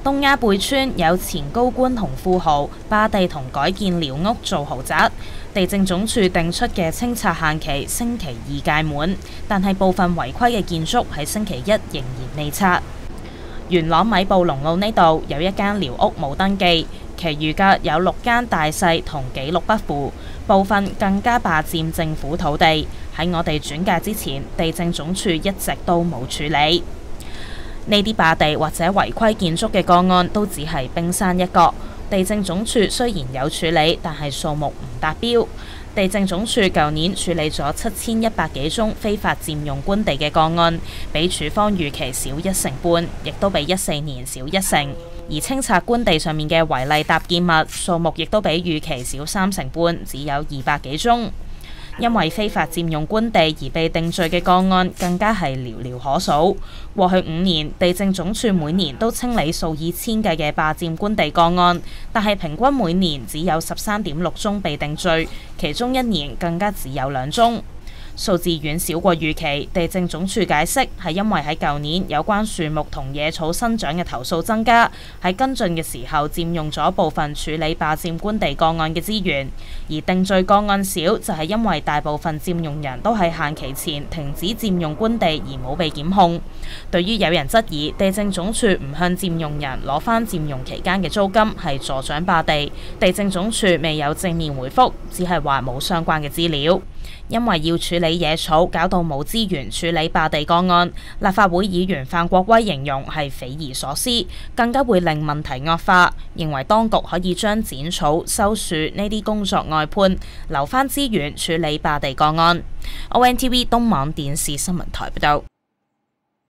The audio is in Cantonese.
東鴉貝村有前高官同富豪霸地同改建寮屋做豪宅，地政總署定出嘅清拆限期星期二屆滿，但係部分違規嘅建築喺星期一仍然未拆。元朗米布隆路呢度有一間寮屋冇登記，其餘嘅有6間大細同紀錄不符，部分更加霸佔政府土地。喺我哋轉介之前，地政總署一直都冇處理。呢啲霸地或者違規建築嘅個案都只係冰山一角。地政總署雖然有處理，但係數目唔達標。地政總署舊年處理咗7100幾宗非法佔用官地嘅個案，比署方預期少1成半，亦都比14年少1成。而清拆官地上面嘅違例搭建物數目亦都比預期少3成半，只有200幾宗。因為非法佔用官地而被定罪嘅個案更加係寥寥可數。過去5年，地政總署每年都清理數以千計嘅霸佔官地個案，但係平均每年只有13.6宗被定罪，其中1年更加只有2宗。數字遠少過預期，地政總署解釋係因為喺舊年有關樹木同野草生長嘅投訴增加，喺跟進嘅時候佔用咗部分處理霸佔官地個案嘅資源，而定罪個案少就係因為大部分佔用人都喺限期前停止佔用官地而冇被檢控。對於有人質疑地政總署唔向佔用人攞返佔用期間嘅租金係助長霸地，地政總署未有正面回覆，只係話冇相關嘅資料。因為要處理野草，搞到冇資源處理霸地個案，立法會議員范國威形容係匪夷所思，更加會令問題惡化，認為當局可以將剪草、收樹呢啲工作外判，留返資源處理霸地個案。ONTV 東網電視新聞台報道。